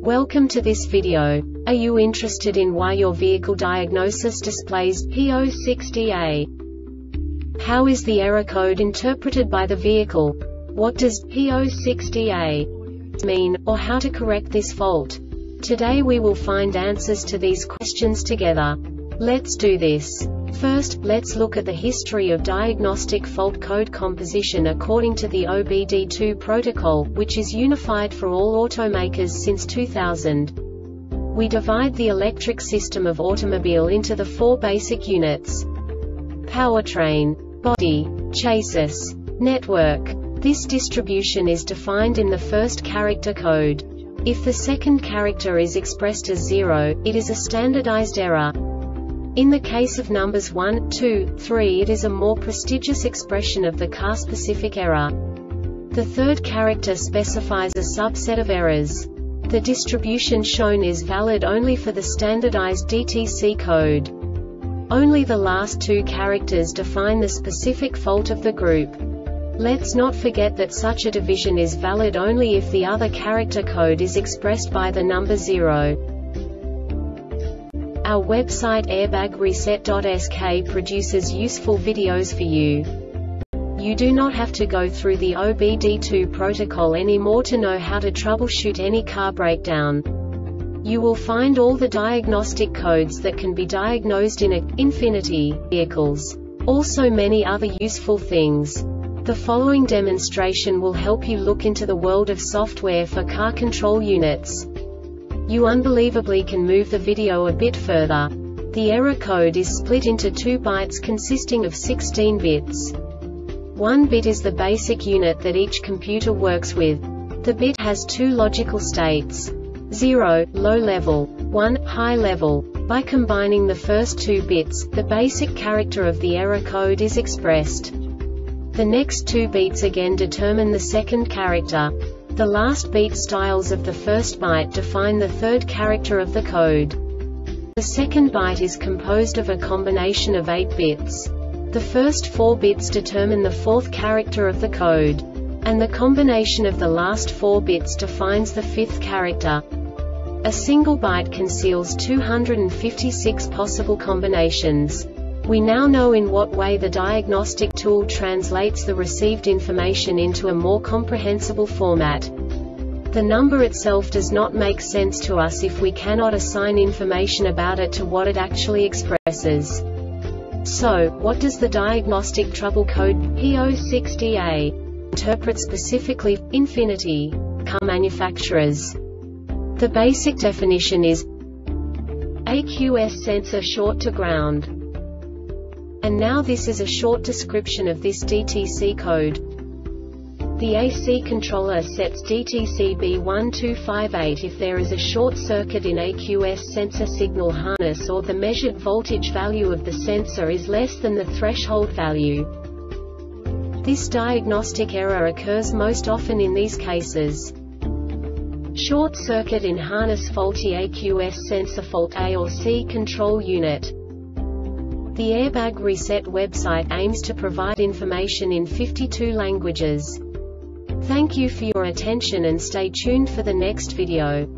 Welcome to this video. Are you interested in why your vehicle diagnosis displays P06DA? How is the error code interpreted by the vehicle? What does P06DA mean, or how to correct this fault? Today we will find answers to these questions together. Let's do this. First, let's look at the history of diagnostic fault code composition according to the OBD2 protocol, which is unified for all automakers since 2000. We divide the electric system of automobile into the four basic units: powertrain, body, chassis, network. This distribution is defined in the first character code. If the second character is expressed as 0, it is a standardized error. In the case of numbers 1, 2, 3, it is a more prestigious expression of the car-specific error. The third character specifies a subset of errors. The distribution shown is valid only for the standardized DTC code. Only the last two characters define the specific fault of the group. Let's not forget that such a division is valid only if the other character code is expressed by the number 0. Our website airbagreset.sk produces useful videos for you. You do not have to go through the OBD2 protocol anymore to know how to troubleshoot any car breakdown. You will find all the diagnostic codes that can be diagnosed in Infiniti vehicles. Also many other useful things. The following demonstration will help you look into the world of software for car control units. You unbelievably can move the video a bit further. The error code is split into 2 bytes consisting of 16 bits. 1 bit is the basic unit that each computer works with. The bit has 2 logical states: 0, low level, 1, high level. By combining the first 2 bits, the basic character of the error code is expressed. The next 2 beats again determine the second character. The last beat styles of the first byte define the third character of the code. The second byte is composed of a combination of 8 bits. The first 4 bits determine the fourth character of the code. And the combination of the last 4 bits defines the fifth character. A single byte conceals 256 possible combinations. We now know in what way the diagnostic tool translates the received information into a more comprehensible format. The number itself does not make sense to us if we cannot assign information about it to what it actually expresses. So, what does the diagnostic trouble code P06DA interpret specifically for Infiniti car manufacturers? The basic definition is AQS sensor short to ground. And now this is a short description of this DTC code. The AC controller sets DTC B1258 if there is a short circuit in AQS sensor signal harness or the measured voltage value of the sensor is less than the threshold value. This diagnostic error occurs most often in these cases: short circuit in harness, faulty AQS sensor, fault A or C control unit. The Airbag Reset website aims to provide information in 52 languages. Thank you for your attention and stay tuned for the next video.